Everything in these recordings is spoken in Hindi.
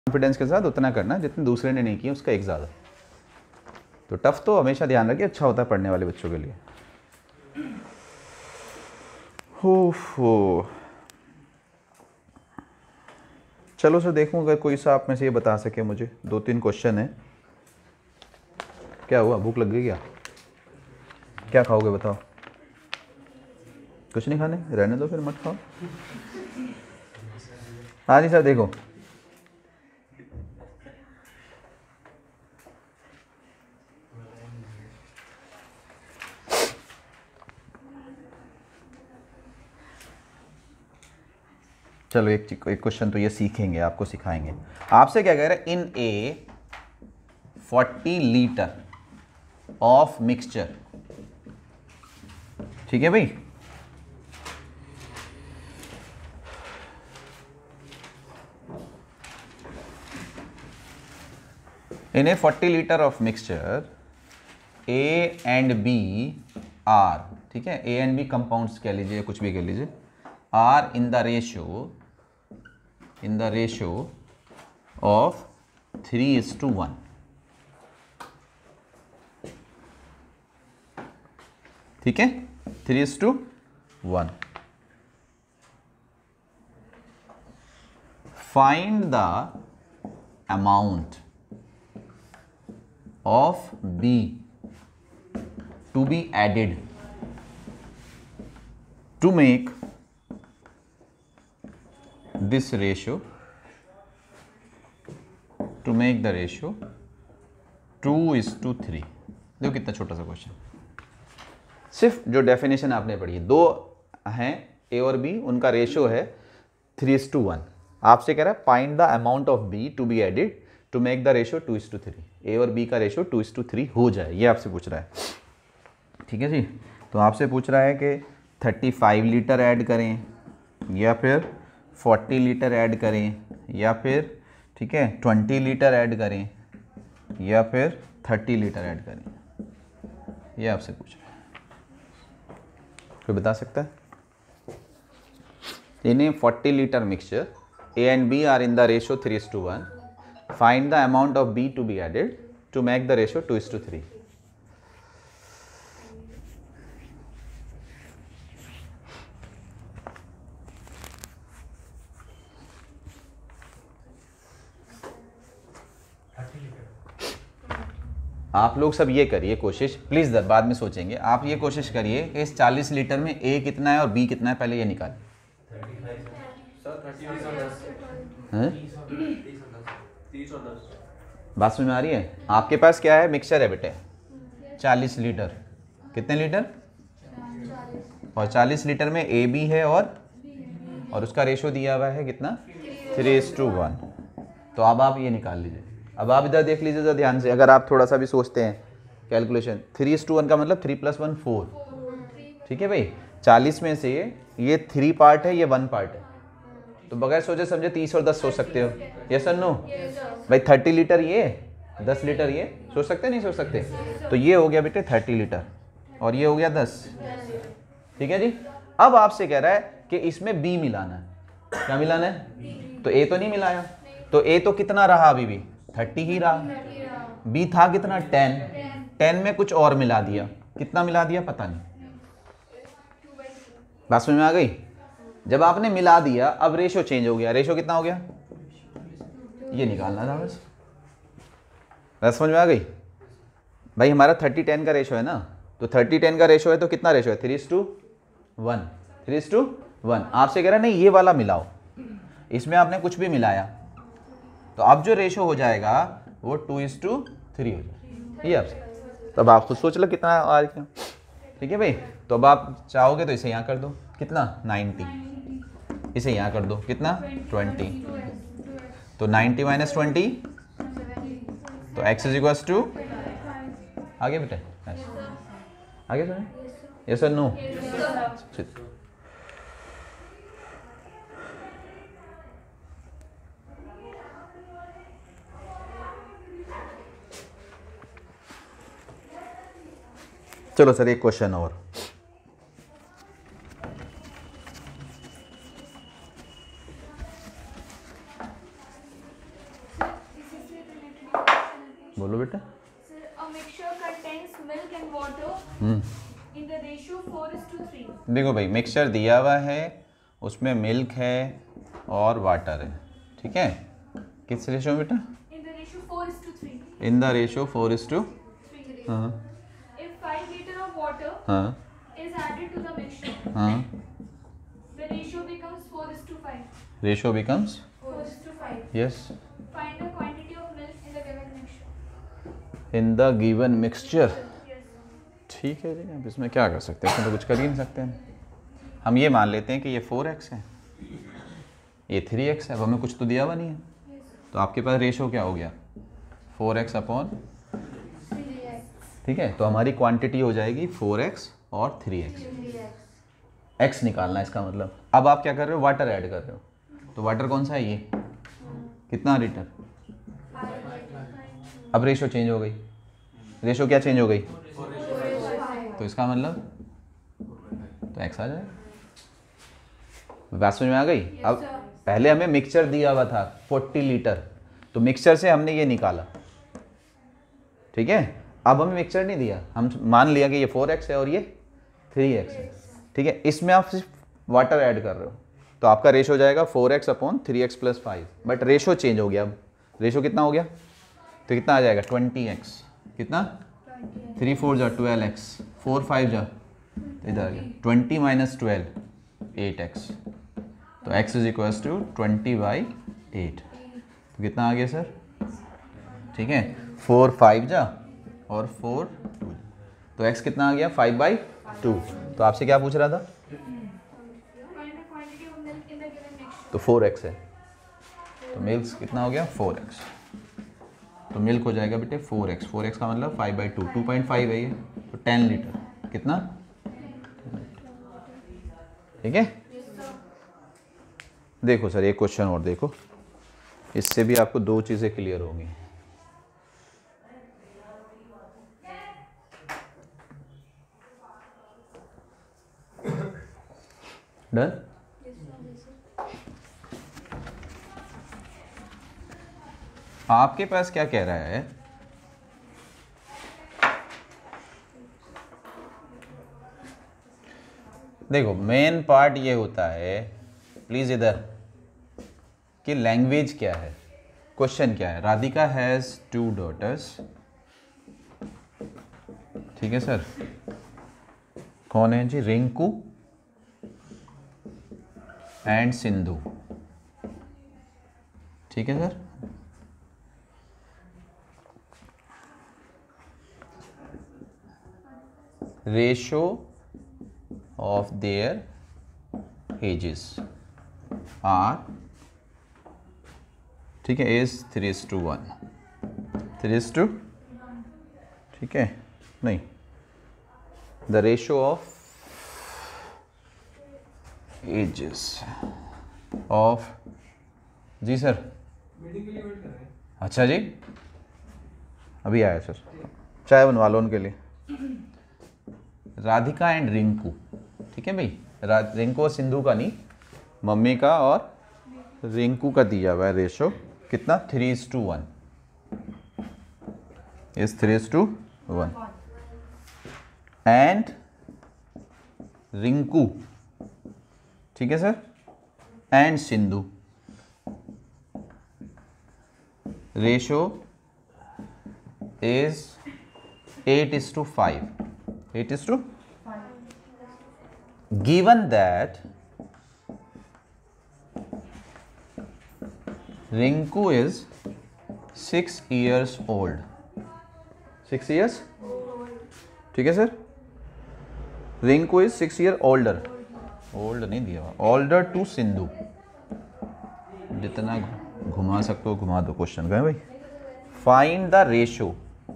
कॉन्फिडेंस के साथ उतना करना जितने दूसरे ने नहीं किया उसका एक ज़्यादा। तो टफ तो हमेशा ध्यान रखिए, अच्छा होता है पढ़ने वाले बच्चों के लिए। हो चलो सर देखूं अगर कोई सा आप में से ये बता सके मुझे। 2-3 क्वेश्चन है। क्या हुआ, भूख लग गई क्या? क्या खाओगे बताओ? कुछ नहीं खाने, रहने दो फिर, मत खाओ। हाँ जी सर देखो, चलो एक क्वेश्चन तो ये सीखेंगे, आपको सिखाएंगे। आपसे क्या कह रहा है, in a 40 litre of mixture, ठीक है भाई, in a 40 litre of mixture A and B are, ठीक है, ए एंड बी कंपाउंड्स कह लीजिए, कुछ भी कह लीजिए, are in the ratio of 3:1, ठीक है, 3:1। Find the amount of B to be added to make this ratio, to make the ratio 2:3। देखो कितना छोटा सा क्वेश्चन, सिर्फ जो डेफिनेशन आपने पढ़ी है, दो हैं ए और बी, उनका रेशियो है 3:1। आपसे कह रहा है find the amount of B to be added to make the ratio 2:3, A और बी का रेशियो 2:3 हो जाए, ये आपसे पूछ रहा है, ठीक है जी। तो आपसे पूछ रहा है कि 35 लीटर ऐड करें या फिर 40 लीटर ऐड करें या फिर, ठीक है, 20 लीटर ऐड करें या फिर 30 लीटर ऐड करें, ये आपसे पूछ रहा है। कोई बता सकता है? In 40 litre mixture A and B are in the ratio 3:1, find the amount of B to be added to make the ratio 2:3। आप लोग सब ये करिए कोशिश प्लीज़, बाद में सोचेंगे, आप ये कोशिश करिए कि इस 40 लीटर में ए कितना है और बी कितना है, पहले ये निकालें। बात समझ में आ रही है? आपके पास क्या है, मिक्सचर है बेटे 40 लीटर, कितने लीटर, और 40 लीटर में ए बी है और उसका रेशो दिया हुआ है कितना, 3:1। तो अब आप ये निकाल लीजिए। अब आप इधर देख लीजिए ध्यान से, अगर आप थोड़ा सा भी सोचते हैं कैलकुलेशन, 3:1 का मतलब 3 + 1 4, ठीक है भाई। 40 में से ये 3 पार्ट है, ये 1 पार्ट है, तो बगैर सोचे समझे 30 और 10 सोच सकते हो, यस और नो भाई। 30 लीटर ये, 10 लीटर ये, सोच सकते नहीं सोच सकते? तो ये हो गया बेटे 30 लीटर और ये हो गया 10, ठीक है जी। अब आपसे कह रहा है कि इसमें बी मिलाना है, क्या मिलाना है? तो ए तो नहीं मिलाया, तो ए तो कितना रहा, अभी भी 30 ही रहा। बी था कितना, 10 में कुछ और मिला दिया, कितना मिला दिया पता नहीं। बात समझ में आ गई? जब आपने मिला दिया अब रेशो चेंज हो गया, रेशो कितना हो गया, ये निकालना था बस। बात समझ में आ गई भाई? हमारा 30-10 का रेशो है ना, तो 30-10 का रेशो है तो कितना रेशो है, 3:1, 3:1। आपसे कह रहा है नहीं ये वाला मिलाओ, इसमें आपने कुछ भी मिलाया, तो अब जो रेशो हो जाएगा वो 2:3 हो जाएगा, ये आपसे। तब आप खुद सोच लो कितना आ गया, ठीक है भाई। तो अब आप चाहोगे तो इसे यहाँ कर दो, कितना 90, इसे यहाँ कर दो, कितना 20, तो 90 - 20, तो x = आगे बेटे, आगे सुने, यस और नो? चलो सर एक क्वेश्चन और, बोलो बेटा। Sir, a mixture contains milk and water in the ratio 4:3. देखो भाई, मिक्सचर दिया हुआ है, उसमें मिल्क है और वाटर है, ठीक है। किस रेशो बेटा? In the ratio 4:3. In the ratio 4:3। हाँ If 5 liter of water हाँ is added to the mixture, हाँ, the ratio becomes 4:5. Ratio becomes 4:5. Yes Find the quantity of milk in the given mixture. In the given mixture. Yes. ठीक है जी, अब इसमें क्या कर सकते हैं, इसमें तो कुछ कर ही नहीं सकते हम ये मान लेते हैं कि ये 4x है, ये 3x है। अब हमें कुछ तो दिया हुआ नहीं है, तो आपके पास रेशो क्या हो गया? 4x अपॉन, ठीक है। तो हमारी क्वांटिटी हो जाएगी 4x और 3x। x निकालना है इसका मतलब। अब आप क्या कर रहे हो? वाटर ऐड कर रहे हो। तो वाटर कौन सा है? ये कितना लीटर? अब रेशो चेंज हो गई। रेशो क्या चेंज हो गई? तो इसका मतलब तो x आ जाएगा। बात समझ में आ गई? अब पहले हमें मिक्सचर दिया हुआ था 40 लीटर, तो मिक्सचर से हमने ये निकाला, ठीक है। अब हमें मिक्सचर नहीं दिया, हम मान लिया कि ये 4x है और ये 3x है, ठीक है। इसमें आप सिर्फ वाटर ऐड कर रहे हो, तो आपका रेशो हो जाएगा 4x upon 3x plus 5। But ratio change हो गया। अब रेशो कितना हो गया? तो कितना आ जाएगा? 20x। कितना? 3 4 जा 12x, 4 5 जा इधर आ गया 20 माइनस 12 8x। तो x इज इक्वल्स टू 20/8। तो कितना आ गया सर? ठीक है, 4 5 जा और 4 2, तो x कितना आ गया? 5/2। तो आपसे क्या पूछ रहा था? Find the quantity of milk in the given mixture. तो 4x है, तो मिल्क कितना हो गया? 4x। तो मिल्क हो जाएगा बेटे 4x। 4x का मतलब 5/2, 2.5 है ये, तो 10 लीटर। कितना? ठीक है। देखो सर, एक क्वेश्चन और देखो, इससे भी आपको दो चीज़ें क्लियर होंगी। डन? आपके पास क्या कह रहा है? देखो, मेन पार्ट ये होता है, प्लीज इधर, कि लैंग्वेज क्या है, क्वेश्चन क्या है। राधिका हैज 2 डॉटर्स, ठीक है सर। कौन है जी? रिंकू एंड सिंधु, ठीक है sir. Ratio of their ages are, ठीक है, इज 3:1, 3:, ठीक है। नहीं, the ratio of ages of, जी सर। अच्छा जी, अभी आया सर, चाय बनवा लो उनके लिए। राधिका एंड रिंकू, ठीक है भाई। रिंकू और सिंधु का नहीं, मम्मी का और रिंकू का दिया हुआ है रेशो कितना? 3:1, इज 3:1। एंड रिंकू, ठीक है sir, and Sindhu ratio is 8:5, 8:5। Given that Rinku is 6 years old, 6 years, ठीक है sir. Rinku is 6 year older, old नहीं दिया हुआ, older to सिंधु। जितना घुमा सकते हो घुमा दो क्वेश्चन का भाई। Find the ratio,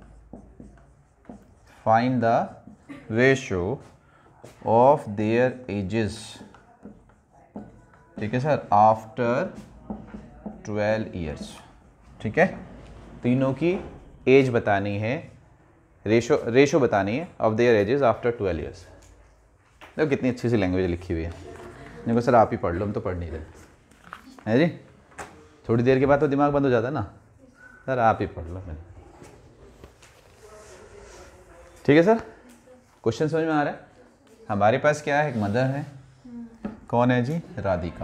find the ratio of their ages, ठीक है सर, आफ्टर 12 years, ठीक है। तीनों की एज बतानी है, रेशो बतानी है of their ages after 12 years। देखो कितनी अच्छी सी लैंग्वेज लिखी हुई है। देखो सर, आप ही पढ़ लो, हम तो पढ़ नहीं रहे हैं जी। थोड़ी देर के बाद तो दिमाग बंद हो जाता है ना सर, आप ही पढ़ लो। ठीक है सर, क्वेश्चन समझ में आ रहा है? हमारे पास क्या है, एक मदर है, कौन है जी, राधिका,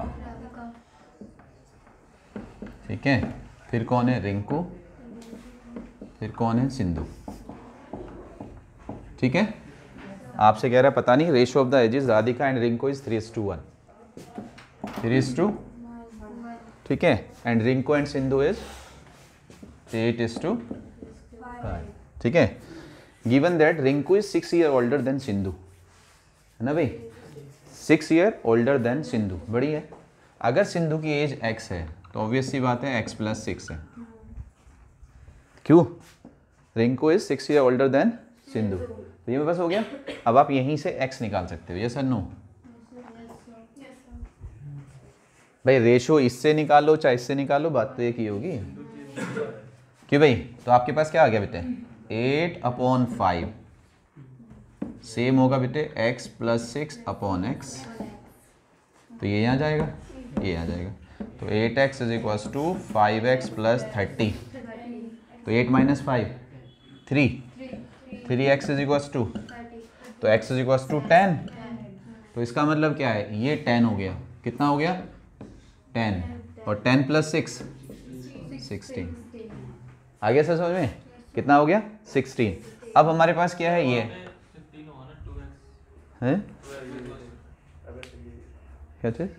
ठीक है, फिर कौन है, रिंकू, फिर कौन है, सिंधु, ठीक है। आपसे कह रहा है पता नहीं ratio of the ages Radhika and Rinku is 3:1, 3:, ठीक है, and Rinku and Sindhu is 8:5, ठीक है। Given that Rinku is 6 year older than Sindhu, है ना भाई, 6 ईयर ओल्डर देन सिंधु, बड़ी है। अगर सिंधु की एज x है तो ऑब्वियस सी बात है x+6 है, क्यों, Rinku is 6 year older than Sindhu, तो ये मेरे पास हो गया। अब आप यहीं से x निकाल सकते हो, यस और नो? भाई रेशो इससे निकालो चाहे इससे निकालो, बात तो एक ही होगी, क्यों भाई। तो आपके पास क्या आ गया बेटे, 8/5 सेम होगा बेटे x+6/x, तो ये यहाँ जाएगा, ये यहाँ जाएगा, तो 8x = 5x + 30, तो 8 - 5 3, 3x = 2, तो x = 10, तो इसका मतलब क्या है, ये 10 हो गया, कितना हो गया, 10, और 10 + 6 16, आ गया सर समझ में, कितना हो गया, 16। अब हमारे पास क्या है, ये है क्या चीज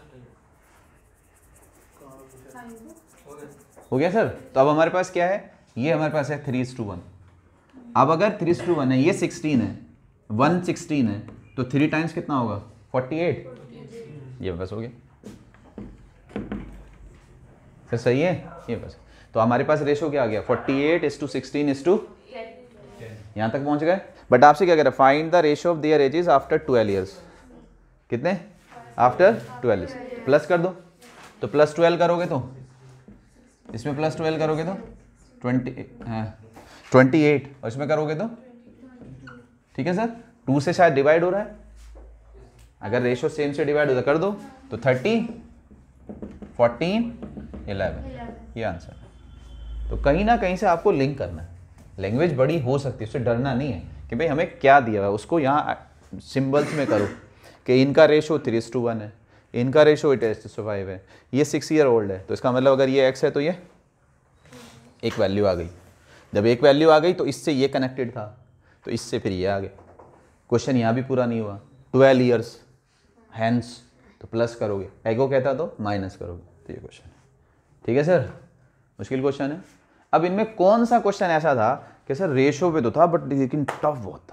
हो गया सर। तो अब हमारे पास क्या है, ये हमारे पास है 3:1। अब अगर 3:1 है, ये 16 है, 1 16 है, तो 3 टाइम्स कितना होगा, 48, ये बस हो गया सर, सही है ये बस। तो हमारे पास रेशो क्या आ गया, 48:16:, यहाँ तक पहुँच गए। बट आपसे क्या कह रहा है, find the ratio of their ages after 12 years, कितने, आफ्टर 12 ईयर्स, प्लस कर दो, तो +12 करोगे तो इसमें +12 करोगे तो 28, और इसमें करोगे तो, ठीक है सर, 2 से शायद डिवाइड हो रहा है, अगर रेशियो सेम से डिवाइड हो तो कर दो, तो 30, 14, 11, ये आंसर है। तो कहीं ना कहीं से आपको लिंक करना है, लैंग्वेज बड़ी हो सकती है, उससे डरना नहीं है कि भाई हमें क्या दिया हुआ है, उसको यहाँ सिंबल्स में करो कि इनका रेशो 3:1 है, इनका रेशो 8:5 है, ये 6 ईयर ओल्ड है, तो इसका मतलब अगर ये x है तो ये एक वैल्यू आ गई, जब एक वैल्यू आ गई तो इससे ये कनेक्टेड था, तो इससे फिर ये आ गया। क्वेश्चन यहाँ भी पूरा नहीं हुआ, 12 ईयर्स हैंस, तो प्लस करोगे, एगो कहता तो माइनस करोगे, तो ये क्वेश्चन है, ठीक है सर, मुश्किल क्वेश्चन है। अब इनमें कौन सा क्वेश्चन ऐसा था कि सर रेशो पे तो था बट लेकिन टफ बहुत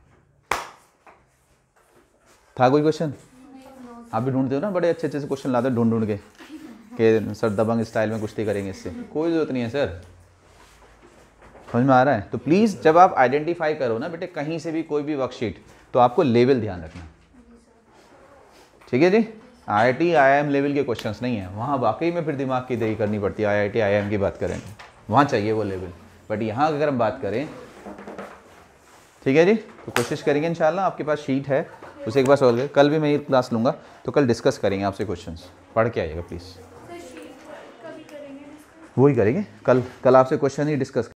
था कोई क्वेश्चन? आप भी ढूंढते हो ना, बड़े अच्छे अच्छे से क्वेश्चन लाते हो ढूंढ ढूंढ के कि सर दबंग स्टाइल में कुश्ती करेंगे, इससे कोई ज़रूरत नहीं है सर, समझ में आ रहा है? तो प्लीज़ जब आप आइडेंटिफाई करो ना बेटे कहीं से भी कोई भी वर्कशीट, तो आपको लेवल ध्यान रखना, ठीक है जी। IIT IIM लेवल के क्वेश्चंस नहीं है, वहाँ वाकई में फिर दिमाग की दही करनी पड़ती है। IIT IIM की बात करेंगे वहाँ चाहिए वो लेवल, बट यहाँ अगर हम बात करें, ठीक है जी, तो कोशिश करेंगे इंशाल्लाह। आपके पास शीट है, उसे एक बार सॉल्व करें, कल भी मैं ये क्लास लूँगा, तो कल डिस्कस करेंगे आपसे क्वेश्चंस, पढ़ के आइएगा प्लीज़, वही करेंगे कल आपसे क्वेश्चन ही डिस्कस